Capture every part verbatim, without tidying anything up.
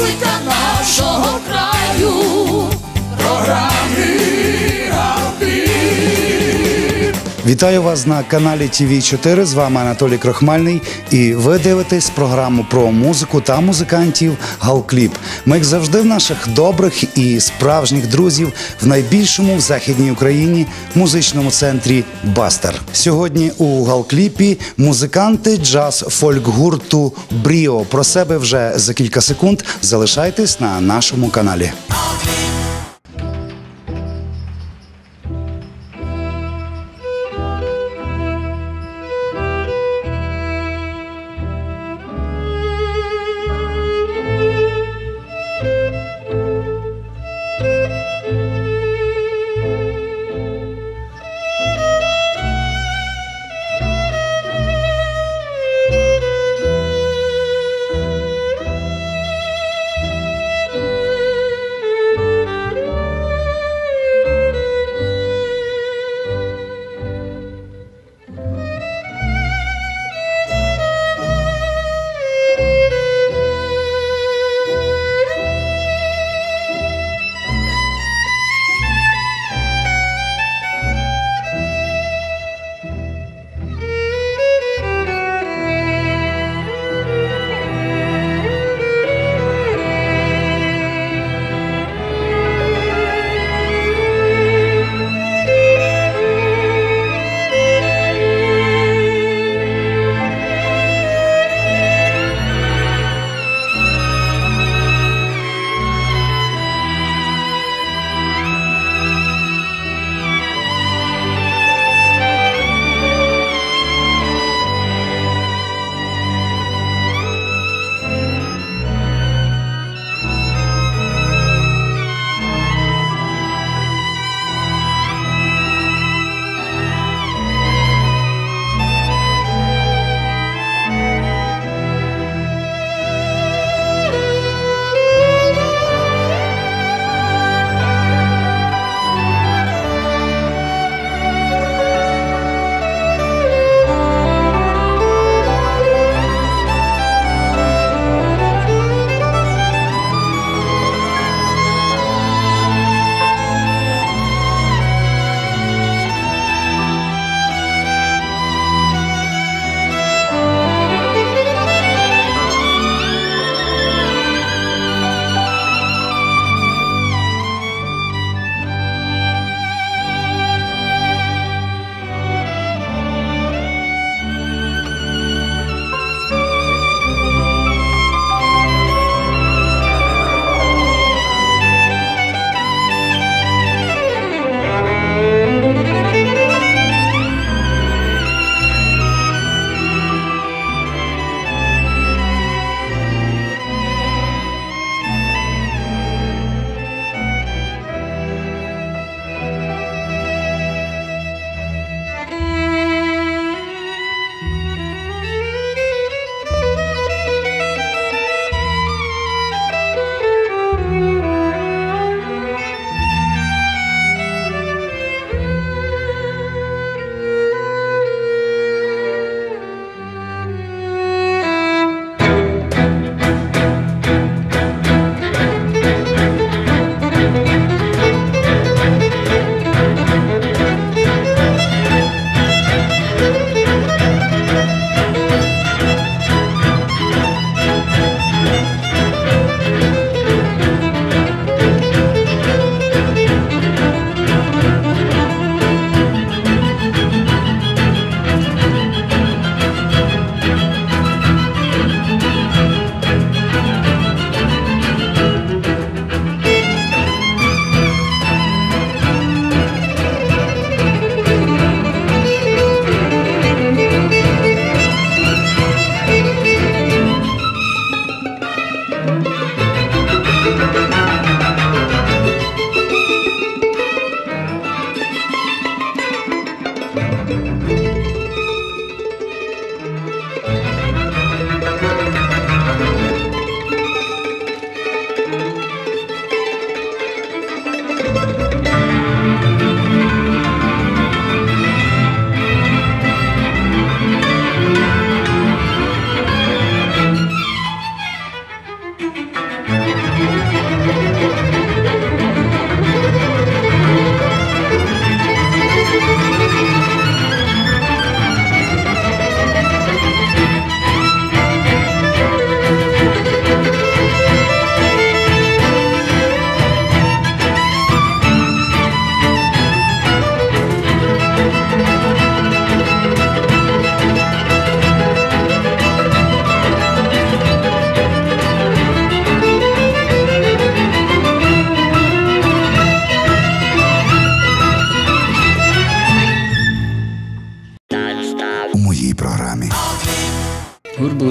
музика нашого краю. Програмі Галкліп. Вітаю вас на каналі Ті Ві чотири, з вами Анатолій Крохмальний, і ви дивитесь програму про музику та музикантів Галкліп. Ми, як завжди, в наших добрих і справжніх друзів в найбільшому в Західній Україні музичному центрі «Бастер». Сьогодні у Галкліпі музиканти джаз-фольк-гурту «Бріо». Про себе вже за кілька секунд. Залишайтесь на нашому каналі.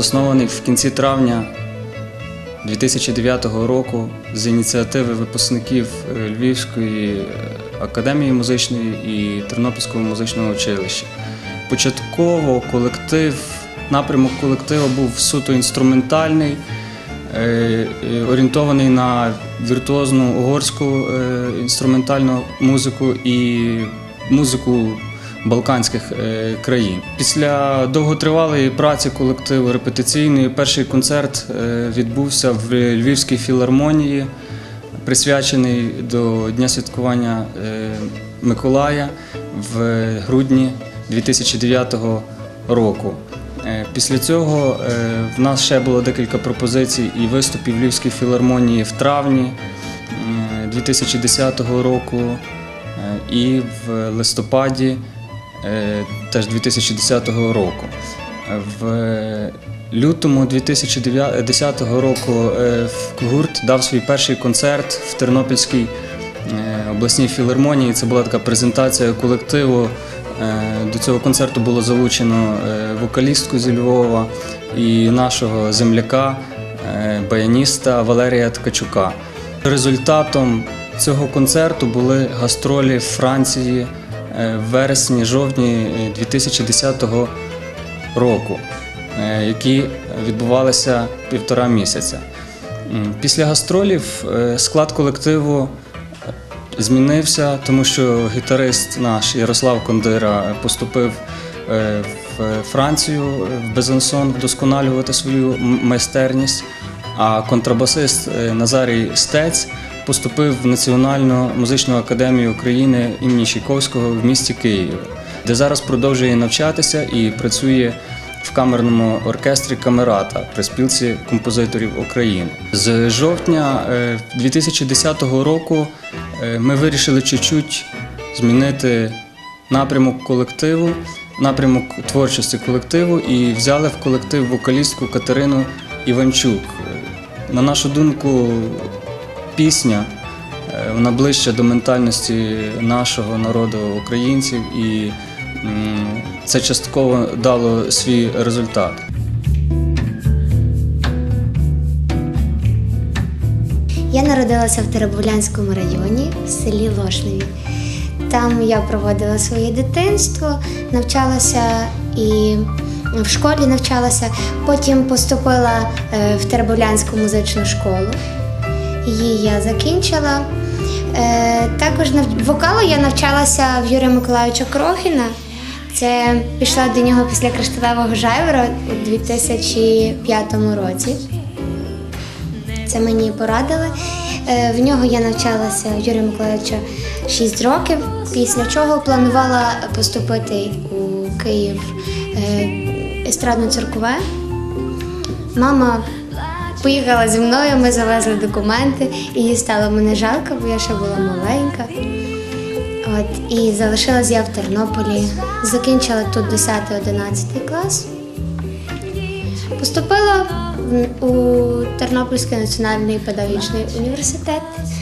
заснований в кінці травня дві тисячі дев'ятого року з ініціативи випускників Львівської академії музичної і Тернопільського музичного училища. Початково колектив, напрямок колективу був суто інструментальний, орієнтований на віртуозну угорську інструментальну музику і музику балканських країн. Після довготривалої праці колективу репетиційної перший концерт відбувся в Львівській філармонії, присвячений до Дня святкування Миколая в грудні дві тисячі дев'ятого року. Після цього в нас ще було декілька пропозицій і виступів в Львівській філармонії в травні дві тисячі десятого року і в листопаді теж дві тисячі десятого року. В лютому дві тисячі десятого року гурт дав свій перший концерт в Тернопільській обласній філармонії. Це була така презентація колективу. До цього концерту було залучено вокалістку зі Львова і нашого земляка, баяніста Валерія Ткачука. Результатом цього концерту були гастролі в Франції в вересні-жовтні дві тисячі десятого року, які відбувалися півтора місяця. Після гастролів склад колективу змінився, тому що гітарист наш Ярослав Кондира поступив в Францію, в Безансон, вдосконалювати свою майстерність, а контрабасист Назарій Стець поступив в Національну музичну академію України імені Чайковського в місті Києві, де зараз продовжує навчатися і працює в камерному оркестрі «Камерата» при спілці композиторів України. З жовтня дві тисячі десятого року ми вирішили чуть-чуть змінити напрямок колективу, напрямок творчості колективу і взяли в колектив вокалістку Катерину Іванчук. На нашу думку, пісня, вона ближче до ментальності нашого народу, українців, і це частково дало свій результат. Я народилася в Теребовлянському районі, в селі Лошневі. Там я проводила своє дитинство, навчалася і в школі навчалася. Потім поступила в Теребовлянську музичну школу. Її я закінчила. Також вокалу я навчалася в Юрія Миколайовича Крохіна. Це пішла до нього після «Кришталевого жайвора» у дві тисячі п'ятому році. Це мені порадили. В нього я навчалася у Юрія Миколайовича шість років, після чого планувала поступити у Київ естрадно-циркове. Мама поїхала зі мною, ми завезли документи, і їй стало мене жалко, бо я ще була маленька. От, і залишилась я в Тернополі. Закінчила тут десятий-одинадцятий клас. Поступила у Тернопільський національний педагогічний університет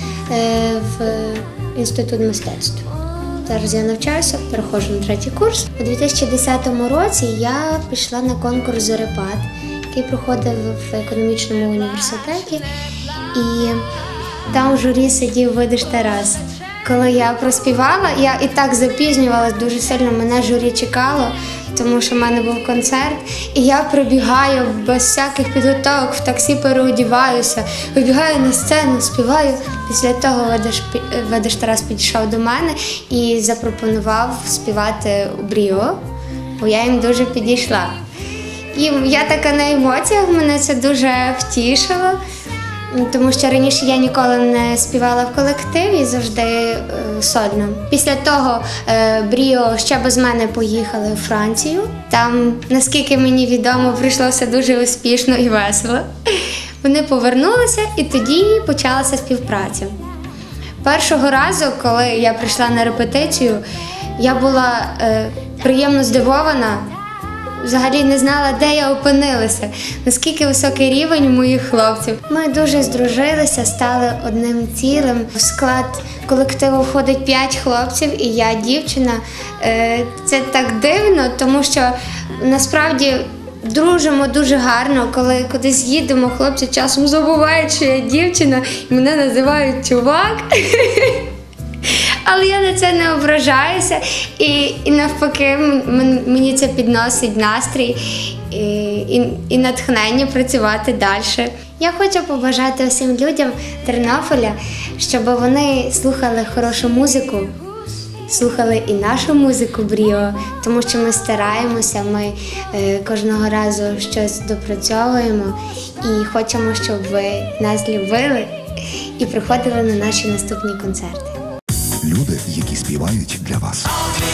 в інститут мистецтв. Зараз я навчаюся, переходжу на третій курс. У дві тисячі десятому році я пішла на конкурс «Зорепад», який проходив в економічному університеті. І там в журі сидів Видиш Тарас. Коли я проспівала, я і так запізнювалася дуже сильно, мене журі чекало, тому що в мене був концерт. І я прибігаю без всяких підготовок, в таксі переодіваюся, вибігаю на сцену, співаю. Після того Видиш, Видиш Тарас підійшов до мене і запропонував співати у Бріо, бо я їм дуже підійшла. І я така на емоціях, мене це дуже втішило. Тому що раніше я ніколи не співала в колективі, завжди е, сольно. Після того е, Бріо ще без мене поїхали у Францію. Там, наскільки мені відомо, пройшло все дуже успішно і весело. Вони повернулися, і тоді почалася співпраця. Першого разу, коли я прийшла на репетицію, я була е, приємно здивована. Взагалі не знала, де я опинилася, наскільки високий рівень моїх хлопців. Ми дуже здружилися, стали одним цілим. В склад колективу входить п'ять хлопців і я дівчина. Це так дивно, тому що насправді дружимо дуже гарно, коли кудись їдемо, хлопці часом забувають, що я дівчина, і мене називають чувак. Але я на це не ображаюся, і, і навпаки, м- мені це підносить настрій і, і, і натхнення працювати далі. Я хочу побажати усім людям Тернополя, щоб вони слухали хорошу музику, слухали і нашу музику Бріо, тому що ми стараємося, ми е, кожного разу щось допрацьовуємо і хочемо, щоб ви нас любили і приходили на наші наступні концерти. Люди, які співають для вас.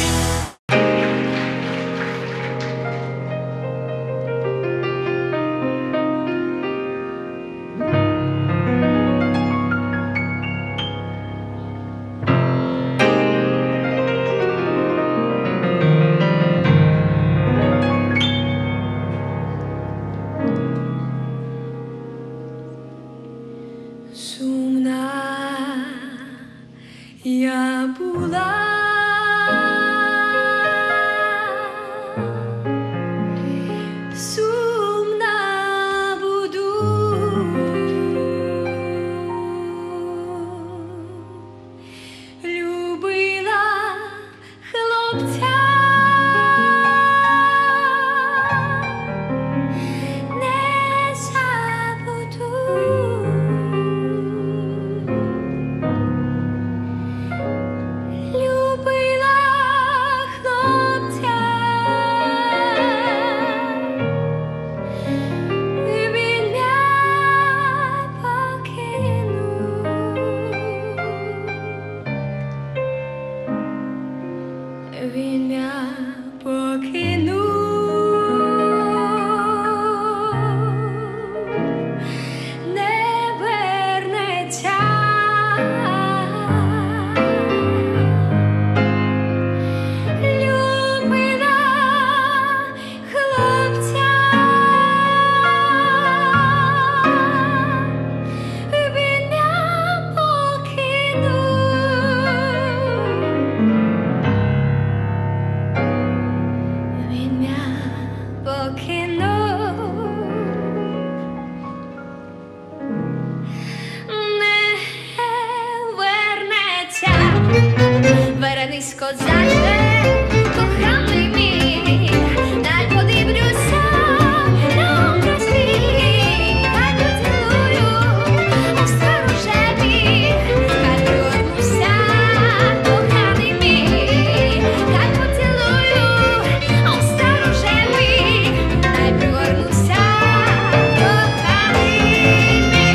Сумна я була, сумна буду, любила хлопця, не забуду. Любила хлопця, він мене покинув, він мене покинув, не вернеться. Вернись, козаче, коханий мій, дай подивлюся на образ твій, дай поцілую у старожеві, дай пригорнуся, коханий мій, дай поцілую у старожеві, дай пригорнуся, коханий мій.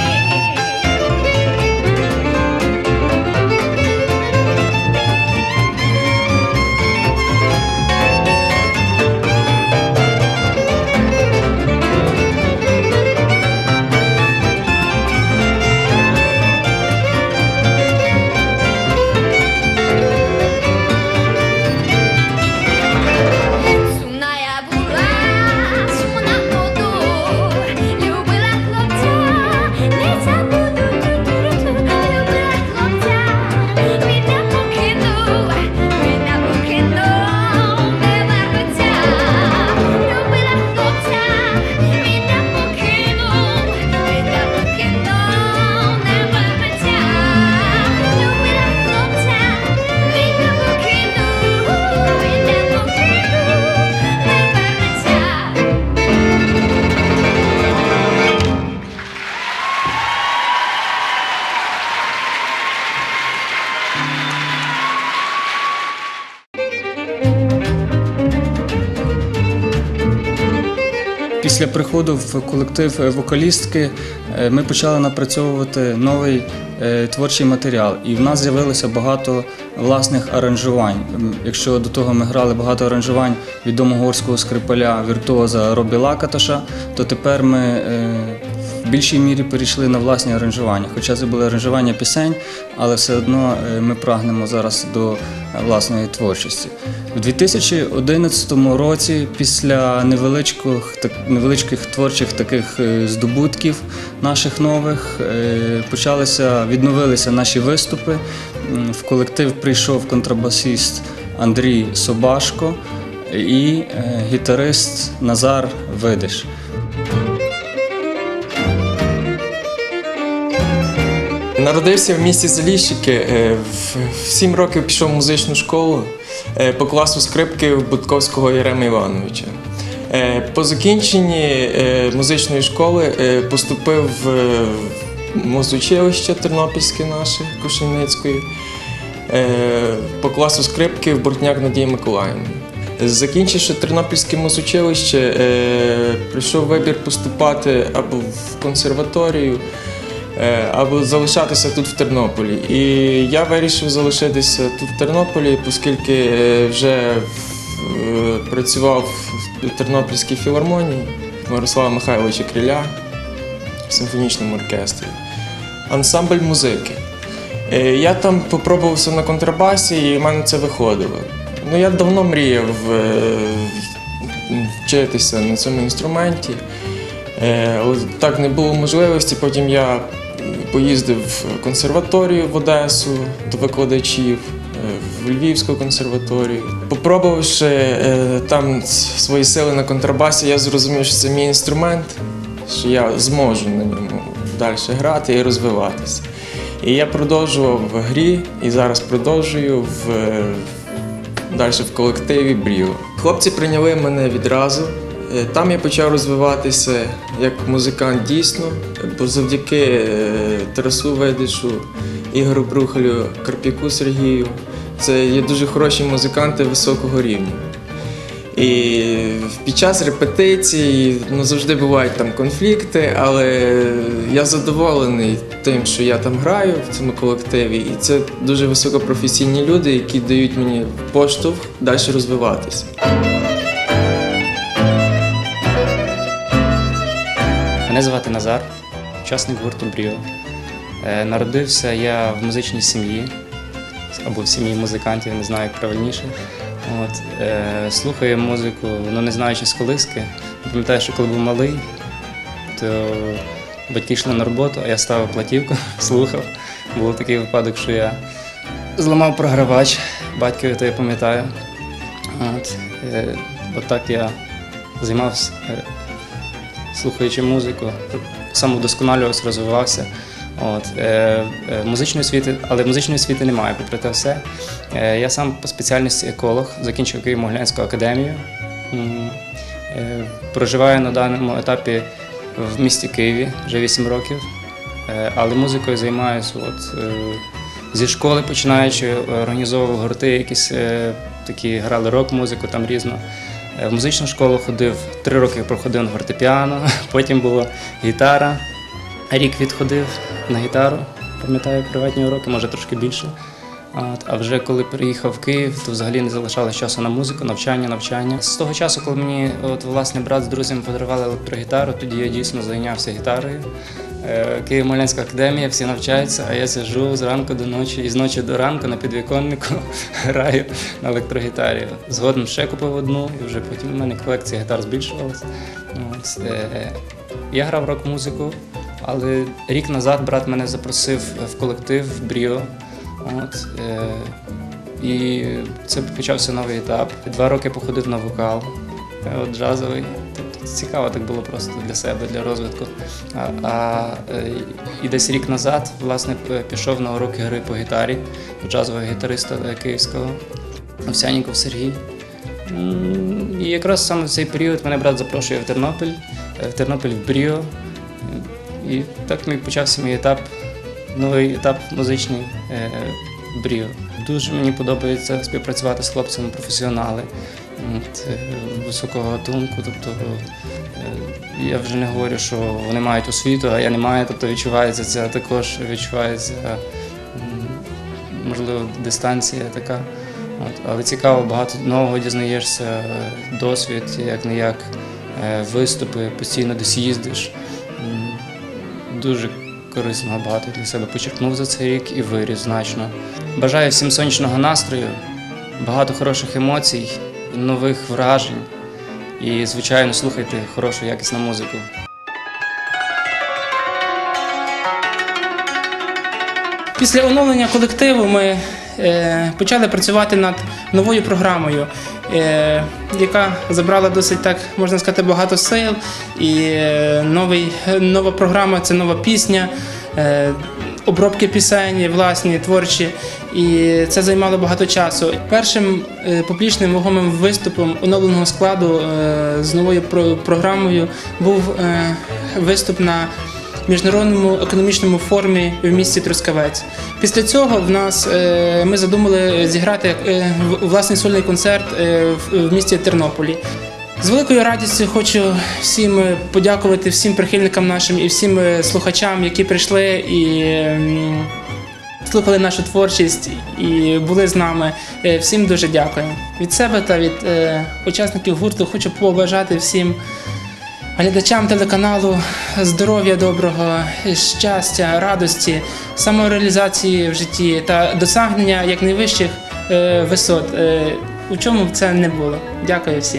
Після приходу в колектив вокалістки е, ми почали напрацьовувати новий е, творчий матеріал. І в нас з'явилося багато власних аранжувань. М, Якщо до того ми грали багато аранжувань відомого угорського скрипаля, віртуоза Робі Лакатоша, то тепер ми е, в більшій мірі перейшли на власні аранжування. Хоча це були аранжування пісень, але все одно е, ми прагнемо зараз до е, власної творчості. У дві тисячі одинадцятому році, після невеличких, так, невеличких творчих таких е, здобутків наших нових, е, почалися, відновилися наші виступи. М, В колектив прийшов контрабасист Андрій Собашко. і е, гітарист Назар Видиш. Народився в місті Заліщики. Е, В в сім років пішов в музичну школу е, по класу скрипки в Будковського Єрема Івановича. Е, По закінченні е, музичної школи е, поступив в е, музучилище Тернопільське наше, Кушельницької, е, по класу скрипки в Бортняк Надії Миколаївні. Закінчивши Тернопільське музучилище, е, прийшов вибір поступати або в консерваторію, е, або залишатися тут в Тернополі. І я вирішив залишитися тут в Тернополі, оскільки е, вже е, працював в Тернопільській філармонії Мирослава Михайловича Криля в симфонічному оркестрі. Ансамбль музики. Е, Я там попробувався на контрабасі, і в мене це виходило. Ну, я давно мріяв е, вчитися на цьому інструменті, е, але так не було можливості. Потім я поїздив в консерваторію в Одесу до викладачів, е, в Львівську консерваторію. Попробувавши е, там свої сили на контрабасі, я зрозумів, що це мій інструмент, що я зможу на ньому далі грати і розвиватися. І я продовжував в грі, і зараз продовжую в далі в колективі Бріо. Хлопці прийняли мене відразу. Е, Там я почав розвиватися як музикант дійсно, бо завдяки е, Тарасу Видишу, Ігорю Брухалю, Карп'яку Сергію. Це є дуже хороші музиканти високого рівня. І під час репетицій ну, завжди бувають там конфлікти, але я задоволений тим, що я там граю в цьому колективі. І це дуже високопрофесійні люди, які дають мені поштовх далі розвиватися. Мене звати Назар, учасник гурту Бріо. Е, Народився я в музичній сім'ї, або в сім'ї музикантів, не знаю, як правильніше. От, е, слухаю музику, ну не знаючи з колиски. Пам'ятаю, що коли був малий, то батьки йшли на роботу, а я ставив платівку, слухав. Був такий випадок, що я зламав програвач батькові, то я пам'ятаю. От, е, от так я займався, е, слухаючи музику, самовдосконалювався, розвивався. От, е, е, музичної освіти, але музичної освіти немає, попри те все. Е, я сам по спеціальності еколог, закінчив Києво-Могилянську академію. М, е, проживаю на даному етапі в місті Києві вже вісім років, е, але музикою займаюся от, е, зі школи починаючи, організовував гурти, якісь е, такі, грали рок-музику, там різно. Е, в музичну школу ходив, три роки проходив на фортепіано, потім була гітара. Рік відходив на гітару, пам'ятаю, приватні уроки, може трошки більше. От, а вже коли переїхав в Київ, то взагалі не залишалось часу на музику, навчання, навчання. З того часу, коли мені от, власне, брат з друзями подарували електрогітару, тоді я дійсно зайнявся гітарою. Е, Києво-Могилянська академія, всі навчаються, а я сиджу зранку до ночі і з ночі до ранку на підвіконнику граю на електрогітарі. Згодом ще купив одну, і вже потім у мене колекція гітар збільшувалася. От, е, я грав рок-музику. Але рік назад брат мене запросив в колектив в Бріо. От, е, і це почався новий етап. Два роки походив на вокал, е, от, джазовий. Тобто цікаво так було просто для себе, для розвитку. А, а, е, і десь рік назад власне, пішов на уроки гри по гітарі у джазового гітариста київського Овсянніков Сергій. І якраз саме в цей період мене брат запрошує в Тернопіль, в Тернопіль в Бріо. І так мій почався мій етап, новий етап музичний е, Бріо. Дуже мені подобається співпрацювати з хлопцями професіонали от, е, високого гатунку. Тобто, е, я вже не говорю, що вони мають освіту, а я не маю, тобто відчувається це також, відчувається, е, можливо, дистанція така. От, але цікаво, багато нового дізнаєшся, досвід, як-не-як, е, виступи, постійно десь їздиш. Дуже корисно, багато для себе почерпнув за цей рік і виріс значно. Бажаю всім сонячного настрою, багато хороших емоцій, нових вражень і, звичайно, слухайте хорошу, якісну музику. Після оновлення колективу ми е, почали працювати над новою програмою. е, яка забрала досить, так можна сказати, багато сил. І е, новий, нова програма – це нова пісня, е, обробки пісень, власні, творчі. І це займало багато часу. Першим е, публічним вагомим виступом оновленого складу е, з новою про- програмою був е, виступ на Міжнародному економічному форумі в місті Трускавець. Після цього в нас е, ми задумали зіграти е, в- власний сольний концерт е, в, в місті Тернополі. З великою радістю хочу всім подякувати всім прихильникам нашим і всім е, слухачам, які прийшли і ем, слухали нашу творчість і були з нами. Е, Всім дуже дякую. Від себе та від е, учасників гурту хочу побажати всім глядачам телеканалу здоров'я доброго, щастя, радості, самореалізації в житті та досягнення якнайвищих е, висот, е, у чому б це не було. Дякую всім.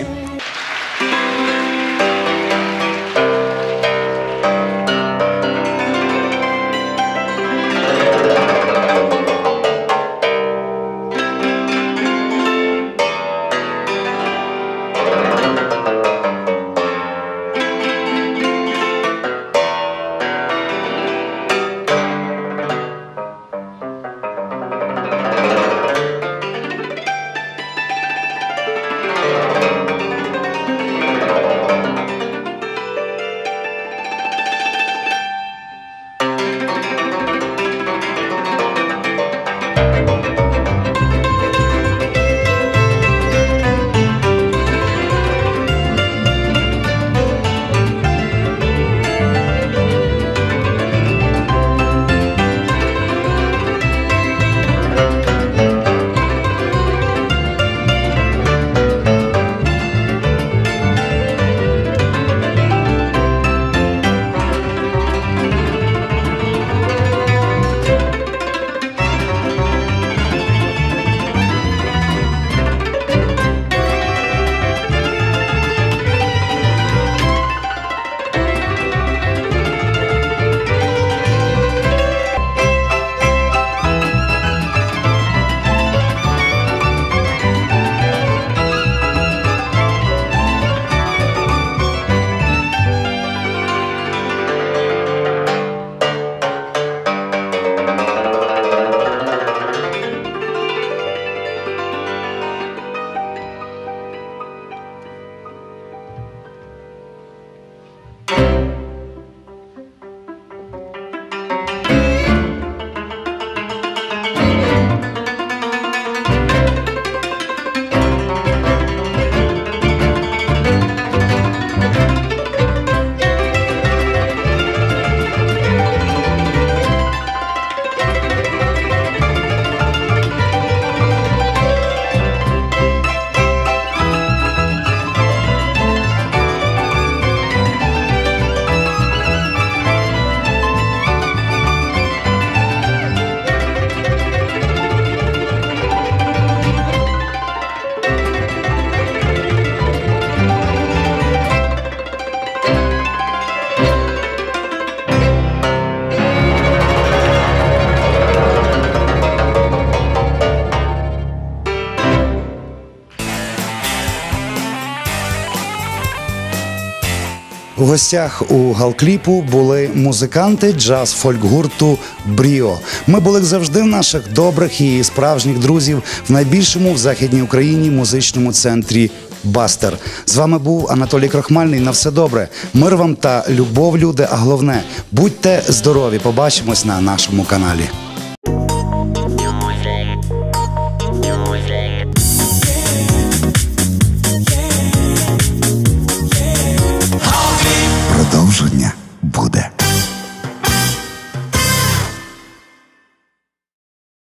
У гостях у галкліпу були музиканти джаз-фольк-гурту «Бріо». Ми були як завжди в наших добрих і справжніх друзів в найбільшому в Західній Україні музичному центрі «Бастер». З вами був Анатолій Крохмальний. На все добре. Мир вам та любов, люди, а головне – будьте здорові. Побачимось на нашому каналі.